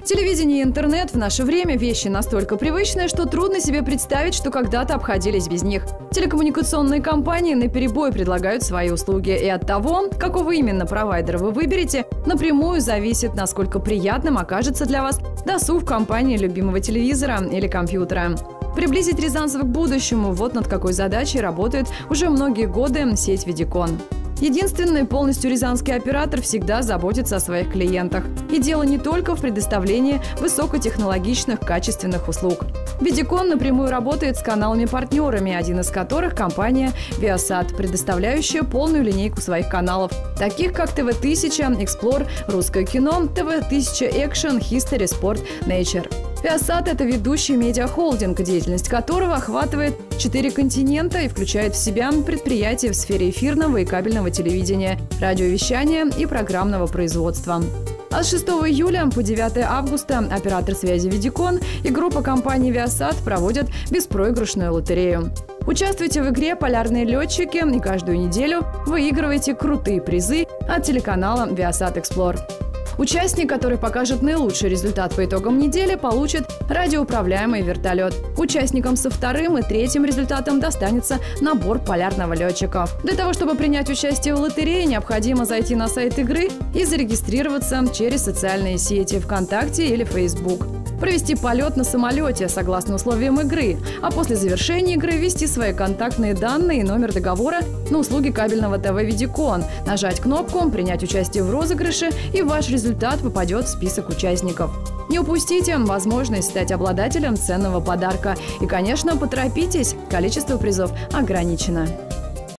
Телевидение и интернет в наше время – вещи настолько привычные, что трудно себе представить, что когда-то обходились без них. Телекоммуникационные компании наперебой предлагают свои услуги, и от того, какого именно провайдера вы выберете, напрямую зависит, насколько приятным окажется для вас досуг в компании любимого телевизора или компьютера. Приблизить рязанцев к будущему – вот над какой задачей работает уже многие годы сеть «Видикон». Единственный полностью рязанский оператор всегда заботится о своих клиентах. И дело не только в предоставлении высокотехнологичных, качественных услуг. «Видикон» напрямую работает с каналами-партнерами, один из которых – компания «Viasat», предоставляющая полную линейку своих каналов, таких как ТВ-1000, Explore, Русское кино, ТВ-1000 Action, History, Sport, Nature. Viasat – это ведущий медиахолдинг, деятельность которого охватывает 4 континента и включает в себя предприятия в сфере эфирного и кабельного телевидения, радиовещания и программного производства. А с 6 июля по 9 августа оператор связи «Видикон» и группа компаний Viasat проводят беспроигрышную лотерею. Участвуйте в игре «Полярные летчики» и каждую неделю выигрывайте крутые призы от телеканала Viasat Explore. Участник, который покажет наилучший результат по итогам недели, получит радиоуправляемый вертолет. Участникам со вторым и третьим результатом достанется набор полярного летчика. Для того, чтобы принять участие в лотерее, необходимо зайти на сайт игры и зарегистрироваться через социальные сети ВКонтакте или Facebook. Провести полет на самолете согласно условиям игры, а после завершения игры ввести свои контактные данные и номер договора на услуги кабельного ТВ «Видикон», нажать кнопку «Принять участие в розыгрыше» и ваш результат попадет в список участников. Не упустите возможность стать обладателем ценного подарка. И, конечно, поторопитесь, количество призов ограничено.